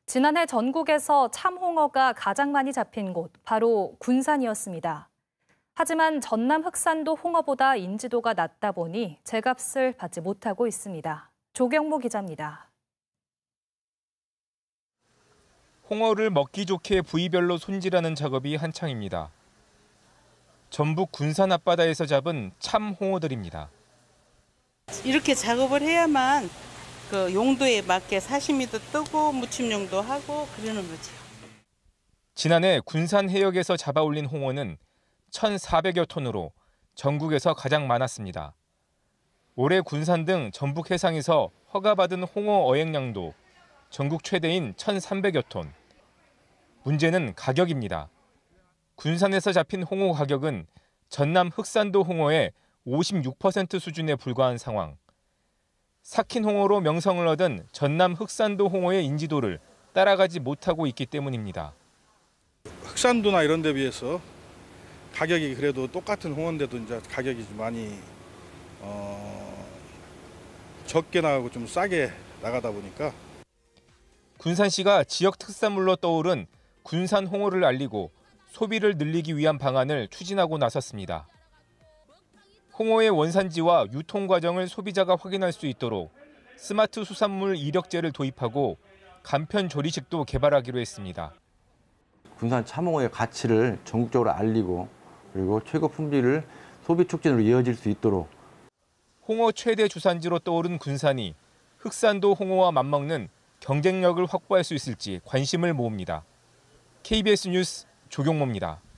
지난해 전국에서 참홍어가 가장 많이 잡힌 곳, 바로 군산이었습니다. 하지만 전남 흑산도 홍어보다 인지도가 낮다 보니 제값을 받지 못하고 있습니다. 조경모 기자입니다. 홍어를 먹기 좋게 부위별로 손질하는 작업이 한창입니다. 전북 군산 앞바다에서 잡은 참홍어들입니다. 이렇게 작업을 해야만 그 용도에 맞게 사시미도 뜨고 무침용도 하고 그러는 거죠. 지난해 군산 해역에서 잡아 올린 홍어는 1,400여 톤으로 전국에서 가장 많았습니다. 올해 군산 등 전북 해상에서 허가받은 홍어 어획량도 전국 최대인 1,300여 톤. 문제는 가격입니다. 군산에서 잡힌 홍어 가격은 전남 흑산도 홍어의 56% 수준에 불과한 상황. 삭힌 홍어로 명성을 얻은 전남 흑산도 홍어의 인지도를 따라가지 못하고 있기 때문입니다. 흑산도나 이런 데 비해서 가격이 그래도 똑같은 홍어인데도 이제 가격이 좀 많이 적게 나가고 좀 싸게 나가다 보니까 군산시가 지역 특산물로 떠오른 군산 홍어를 알리고 소비를 늘리기 위한 방안을 추진하고 나섰습니다. 홍어의 원산지와 유통 과정을 소비자가 확인할 수 있도록 스마트 수산물 이력제를 도입하고 간편 조리식도 개발하기로 했습니다. 군산 참홍어의 가치를 전국적으로 알리고 그리고 최고 품질을 소비 촉진으로 이어질 수 있도록. 홍어 최대 주산지로 떠오른 군산이 흑산도 홍어와 맞먹는 경쟁력을 확보할 수 있을지 관심을 모읍니다. KBS 뉴스 조경모입니다.